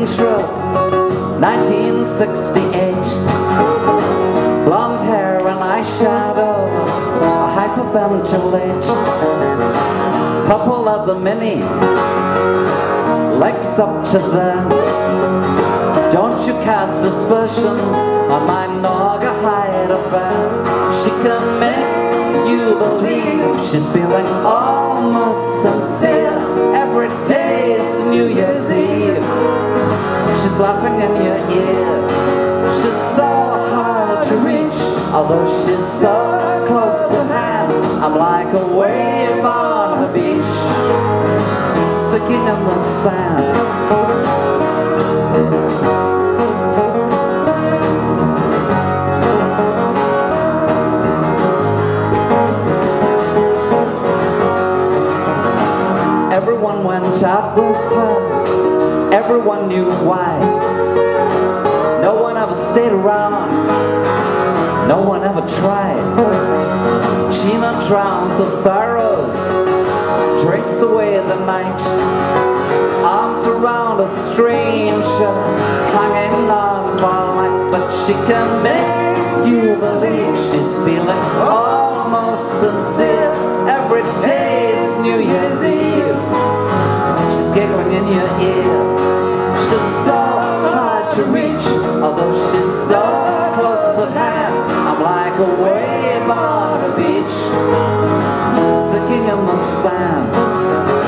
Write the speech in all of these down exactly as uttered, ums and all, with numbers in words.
King's Road, nineteen sixty-eight. Blonde hair and eyeshadow, a hyperventilate. Couple of the mini, legs up to them. Don't you cast aspersions on my Naga hide affair. She can make you believe she's feeling almost sincere. Every day is New Year's Eve. She's laughing in your ear. She's so hard to reach, although she's so close to hand. I'm like a wave on the beach, sinking in the sand. Everyone went out with her, everyone knew why. No one ever stayed around, no one ever tried. Gina drowns her sorrows, drinks away the night. Arms around a stranger, hanging on for life. But she can make you believe she's feeling almost sincere. Every day is New Year's Eve. She's giggling in your ear. She's so hard to reach, although she's so close at hand. I'm like a wave on the beach, sinking in the sand.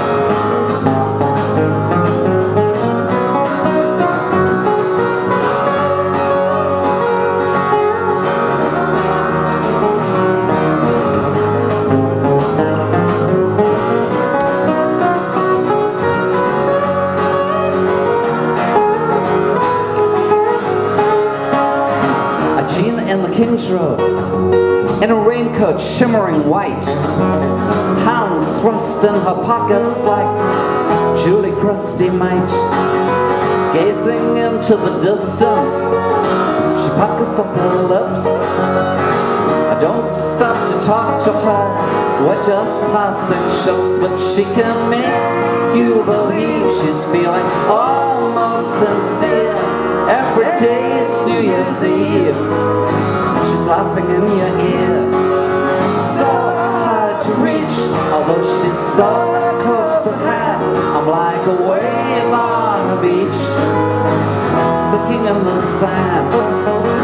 Gina in the King's Road, in a raincoat shimmering white, hands thrust in her pockets like Julie Christie might. Gazing into the distance, she puckers up her lips. I don't stop to talk to her, we're just passing ships. But she can make you believe she's feeling almost sincere. Every day is New Year's Eve. She's laughing in your ear. So hard to reach, although she's so close at hand. I'm like a wave on the beach, sinking in the sand.